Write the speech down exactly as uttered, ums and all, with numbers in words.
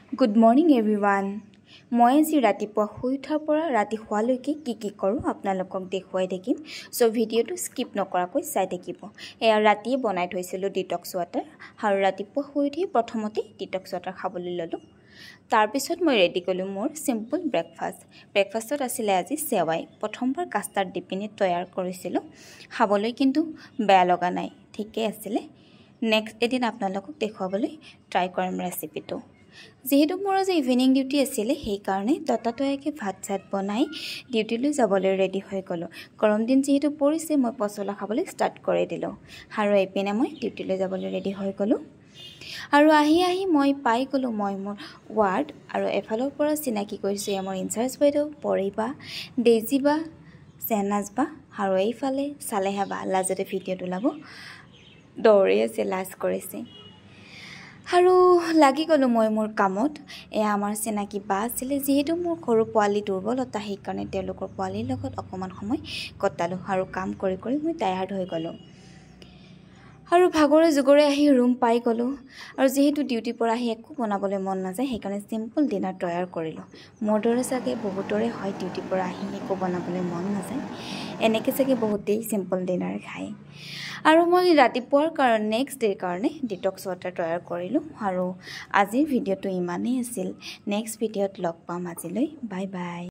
Good morning everyone. মই আজি ৰাতিপুৱা শুই উঠাৰ পৰা ৰাতি শুৱালৈকে কি কি কৰোঁ আপোনালোকক দেখুৱাই দেখিম সো ভিডিওটো স্কিপ নকৰাকৈ চাই থাকিব এয়া ৰাতিয়ে বনাই থৈছিলোঁ ডিটক্স ওয়াটাৰ আৰু ৰাতিপুৱা শুই উঠি প্ৰথমতে ডিটক্স ওয়াটাৰ খাবলৈ ললো তাৰ পিছত মই ৰেডি কৰিলো মোৰ সিম্পল ব্ৰেকফাষ্ট ব্ৰেকফাষ্টত আছিল আজি সেৱাই প্ৰথমবাৰ কাষ্টাৰ্ড দি পিনে তৈয়াৰ কৰিছিলোঁ খাবলৈ কিন্তু বেয়া লগা নাই ঠিকই আছিল নেক্সট এদিন আপোনালোকক দেখুৱাবলৈ ট্ৰাই কৰিম ৰেচিপিটো যেহেতু মোৰ আজি ইভিনিং ডিউটি আছিল সেই কাৰণে ততাতয়াকে ভাত চাত বনাই ডিউটিলৈ যাবলৈ ৰেডি হৈ গলো গৰম দিন যেহেতু পৰিছে মই পচলা খাবলৈ ষ্টাৰ্ট কৰি দিলো আৰু এপিনে মই ডিউটিলৈ যাবলৈ ৰেডি হৈ গলো আৰু আহি আহি মই পাই গলো মই মোৰ ওয়াৰ্ড আৰু এফালৰ পৰা চিনাকি কৰিছো আমাৰ ইনচাৰ্জ বাইদেউ পৰিবা দেজিবা সেনাজবা আৰু এইফালে সালেহাবা লাজতে ভিডিওটো লাব দৌৰি আছে লাজ কৰিছে আৰু লাগি গলো মই মোৰ কামত এ আমাৰ চিনাকি বা আছিল যেহেতু মোৰ সৰু পোৱালি দুৰ্বলতা সেই কাৰণে তেওঁলোকৰ পোৱালিৰ লগত অকমান সময় কটালো আৰু কাম কৰি কৰি মই টায়াৰ্ড হৈ গলো আৰু ভাগৰে জুগৰে আহি ৰুম পাই গলো আৰু যেহেতু ডিউটি পৰা আহি একো বনাবলৈ মন নাযায় সেই কাৰণে সিম্পল ডিনাৰ তৈয়াৰ কৰিলো মোৰ দৰে চাগে বহুতৰে হয় ডিউটি পৰা আহি একো বনাবলৈ মন নাযায় এনেকে চাগে বহুতেই সিম্পল ডিনাৰ খায় আৰু মই ৰাতিপুৱাৰ কাৰণে নেক্সট ডে কাৰণে ডিটক্স ওয়াটাৰ তৈয়াৰ কৰিলো আৰু আজিৰ ভিডিওটো ইমানেই আছিল নেক্সট ভিডিওত লগ পাম আজিলৈ বাই বাই